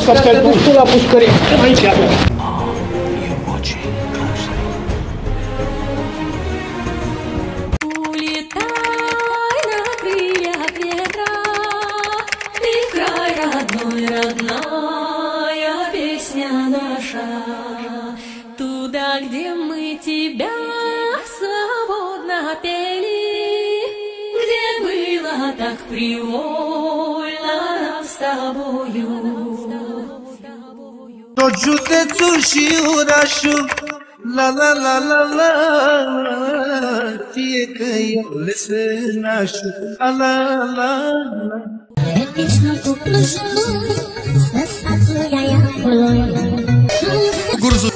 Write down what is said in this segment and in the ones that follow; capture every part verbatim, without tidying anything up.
că te duci tu la pușcărie. Aici, avea. Туда, где мы тебя свободно пели, где было так привольно нам с тобою. Tot județul și orașul, la la la la la, fie că eu le sănașul, la la la la. Gurzu.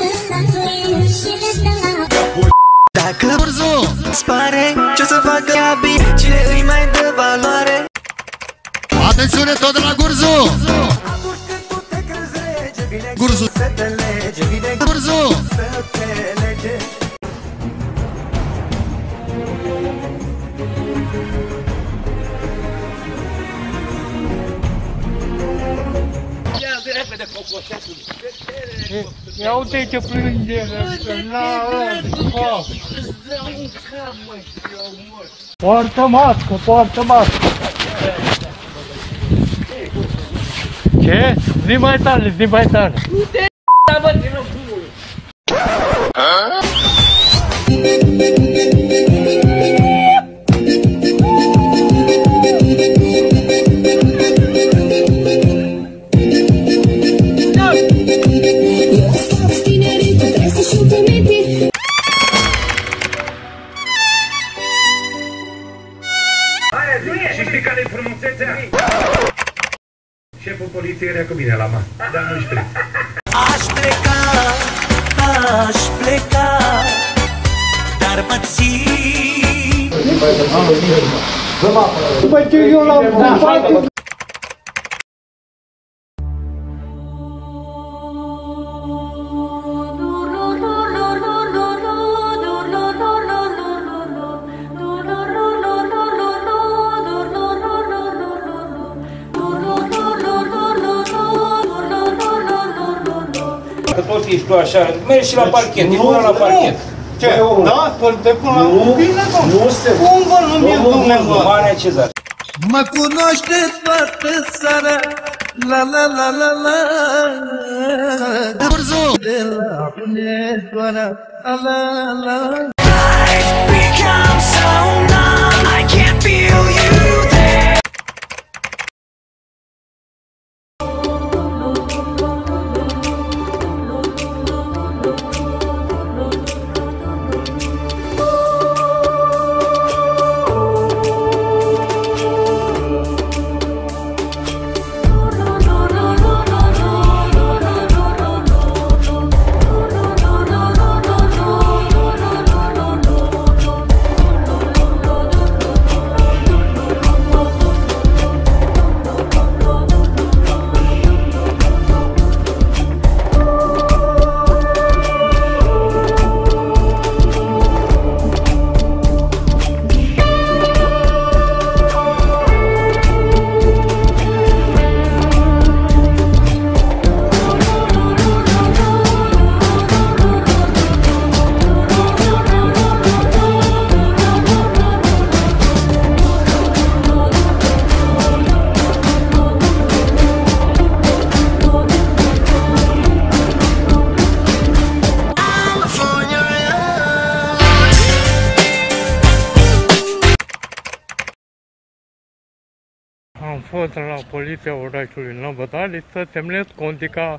Dacă Gurzu spare, ce-o să facă abi? Cine îi mai dă valoare? Atențiune tot de la Gurzu! Gurzu! Gurzu! Ia uite ce plânge, poartă mască, poartă mască. Ce? Zi mai tare, zi mai tare. Nu te da, bă, din locul. Și știi care-i frumusețea? Șeful poliției era cu mine la masă, dar nu știu. Aș pleca, aș pleca, dar mă ții. După ce eu l-am pupat. Că tot ești tu așa, mergi și la parchet, ești până la parchet. Ce? Da? Te pun la bine, nu? Nu se... Cum vă numiți dumneavoastră? Marea Cezar. Mă cunoaște toată țara, la la la la la. Gurzu! De la Hunedoara, la la la. I've become so numb, I can't feel you there. Am fost la poliția orașului Năbătali să semnez contica.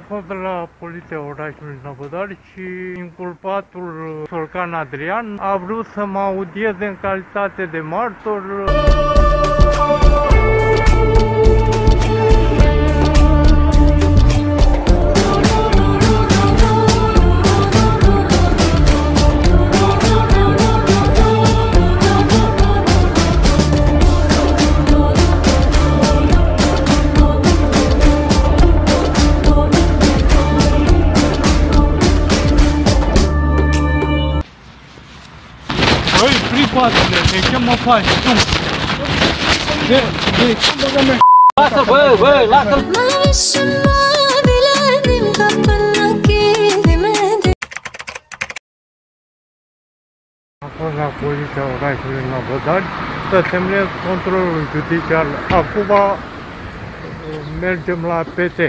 fost la poliția orașului Năvodari și inculpatul Solcan Adrian a vrut să mă audieze în calitate de martor. Băi, privatele, de ce mă faci tu? De, de ce băgă mea? Lasă, bă, bă, lasă! Am fost la poliția orașului Năvodari să semnez controlul judiciar. Acum mergem la P T.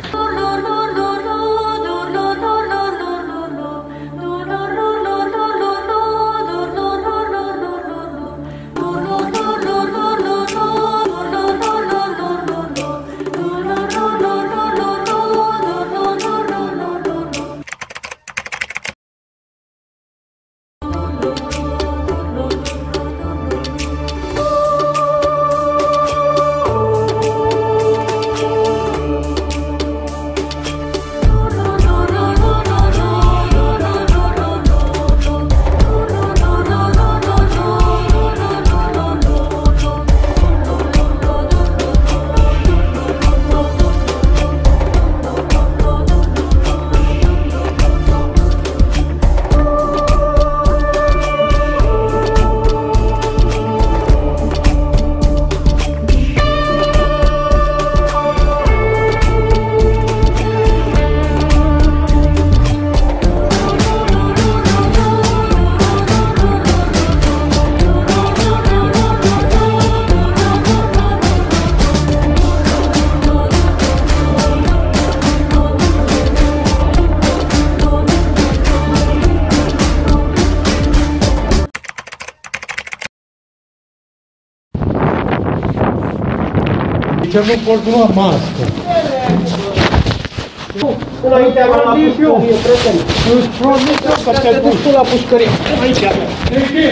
Ce nu poți lua mască? Înainte am la pușcărie, prieteni. Îți promit eu că te duci tu la pușcărie. Aici. De ce?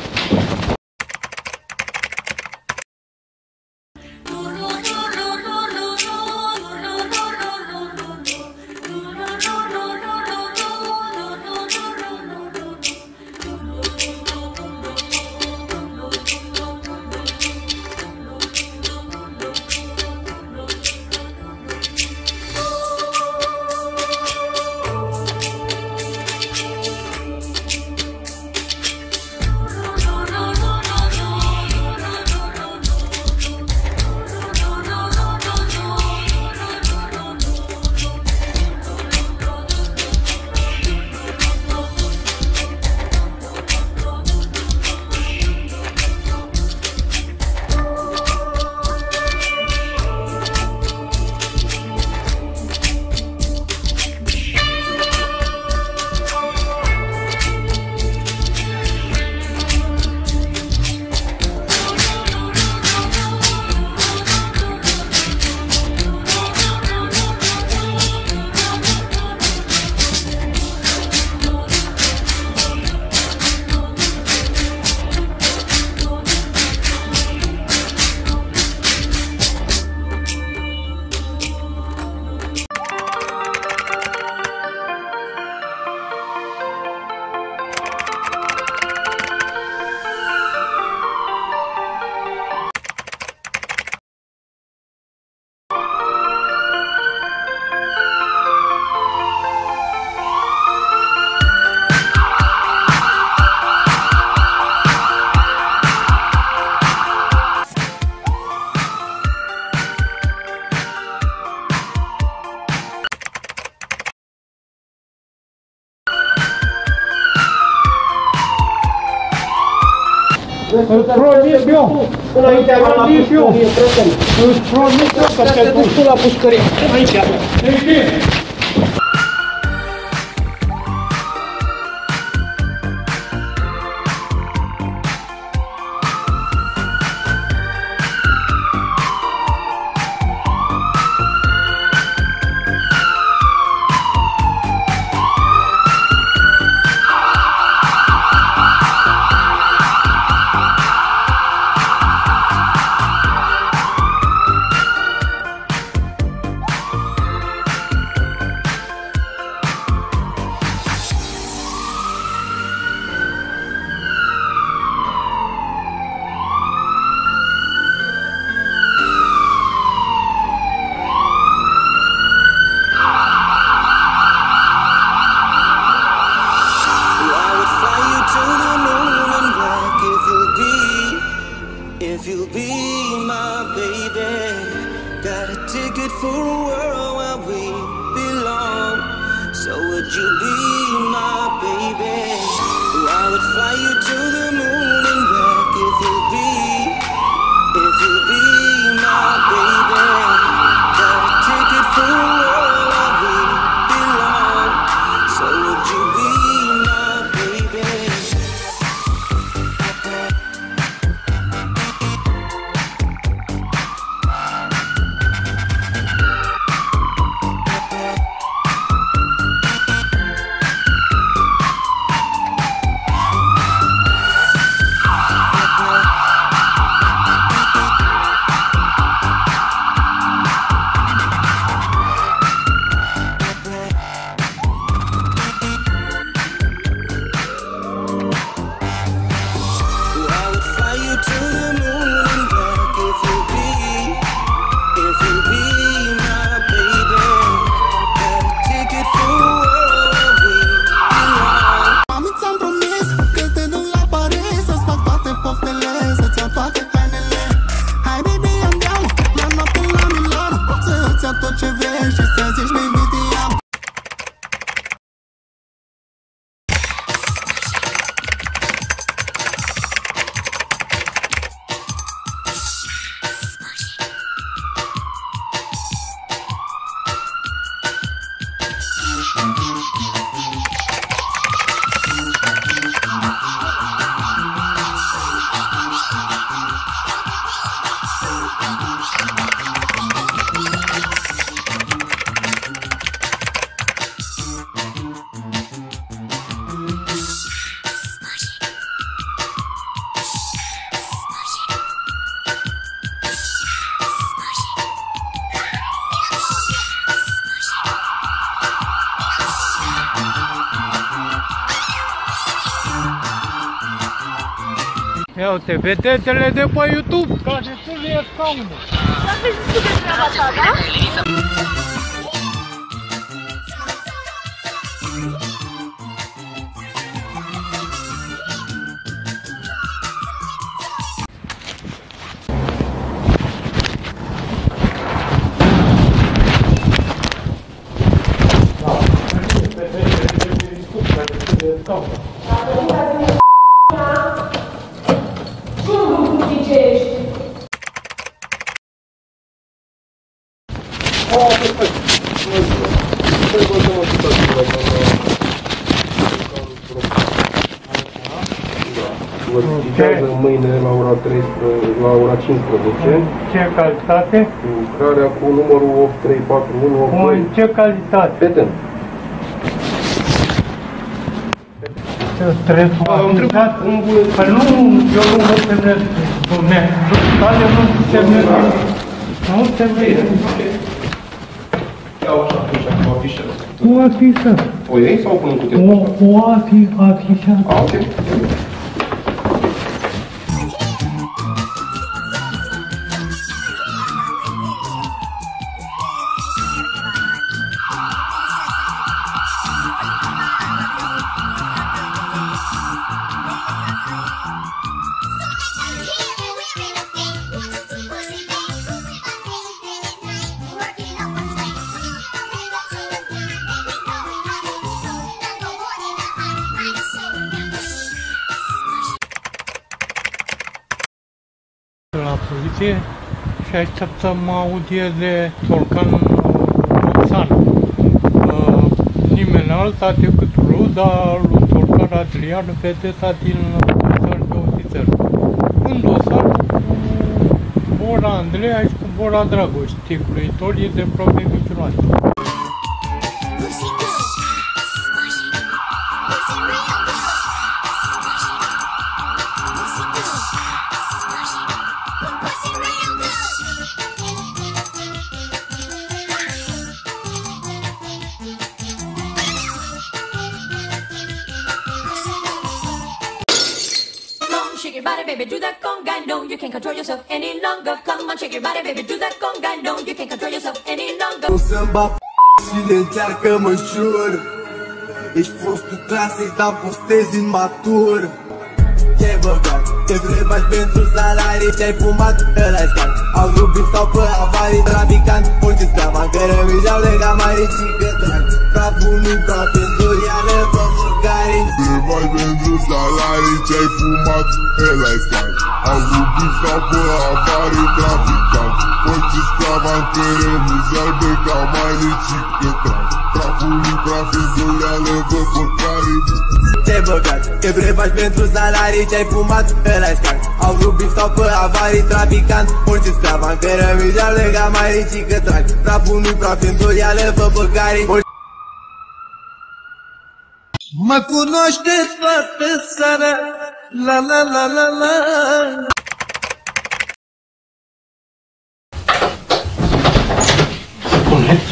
Îți promit eu, Înainte am la pușcărie, prieteni. îți promit eu că te duci tu la pușcărie. Aici. De ce? baby. Got a ticket for a world where we belong. So would you be my baby? I would fly you to the moon and back if you be, if you be my baby. Got a ticket for a world where we belong. So would you be my baby? Tot ce vrei și să zici baby te am. Ia uite, vedetele de pe YouTube, care tu le iei scaunul. Dar vezi tu de treaba ta, da? Vă citează mâine la ora treisprezece, la ora cincisprezece. Ce calitate? Lucrarea cu numărul opt trei patru unu opt doi. În ce calitate? Peten. Trebuie să mă întrebat? Păi nu, eu nu mă semnesc. Tale nu se semnesc. Nu se vede. Iau așa, așa, cu afișat. Cu afișat. O iei sau pun în cutie? Cu afișat. A, ok. La poliție și așteptăm audiere Torcan Roxan. Uh, nimeni alta decât ruda lui Torcan Adrian, vedeta din dosar de ofițer. Un dosar cu Bora Andreea și cu Bora Dragoș, ticluitorii de probe mincinoase. Shake your body, baby, do that conga. No, you can't control yourself any longer. Come on, shake your body, baby, do that conga. No, you can't control yourself any longer. Nu să-mi bat și le încearcă mășur. Ești fostul clasei, dar postezi imatur. Te-ai băgat Te prefaci pentru salarii, ce-ai fumat, ăla-i scan. Au rubit sau pe avarii, traficant, mulți sclavan, cărămiși-au legat mai ricică trag. Praful nu-i praf, în durială, pe mâncare. Te prefaci pentru salarii, ce-ai fumat, ăla-i scan. Au rubit sau pe avarii, traficant, mulți sclavan, cărămiși-au legat mai ricică trag. Praful nu-i praf, în durială, pe mâncare. Ce băgat, te prefaci pentru salarii, ce-ai fumat, ăla-i scan. Au rubit sau pe avarii, traficant, mulți sclavan, cărămiși-au legat mai ricică trag. Praful nu-i praf, în durială, pe mâncare. Mă cunoaște toată țara, la la la la la. Spuneți?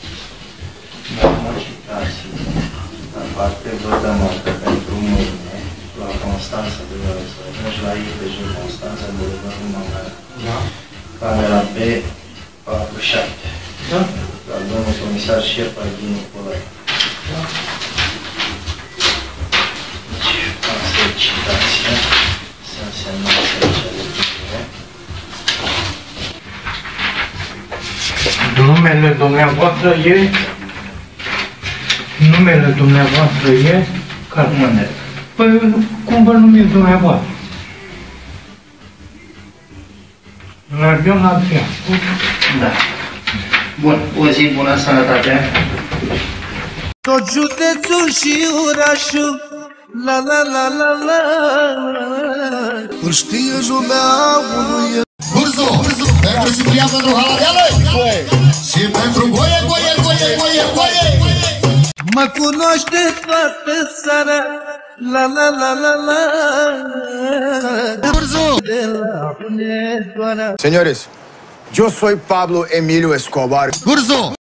Aparte vă dăm altă pentru mâine la Constanța de la Răzvăr, la I P J Constanța de la da. Camera B patruzeci și șapte. Da? La domnul comisar șef al din Nicolae. Da. Deci, asta e citația. Să însemnați aici de bine. Numele dumneavoastră e? Numele dumneavoastră e? Care numele? Păi, cum vă numiți dumneavoastră? Largion Adrian. Da. Bun, o zi bună, sănătate. Tot județul și orașul, la la la la la. Îl știe lumea unui. Gurzu, pentru Ciprian, pentru Haladeală și pentru Goie, Goie, Goie, Goie, Goie. Mă cunoaște toată țara, la la la la la. Gurzu. Señores, yo soy Pablo Emilio Escobar. Gurzu.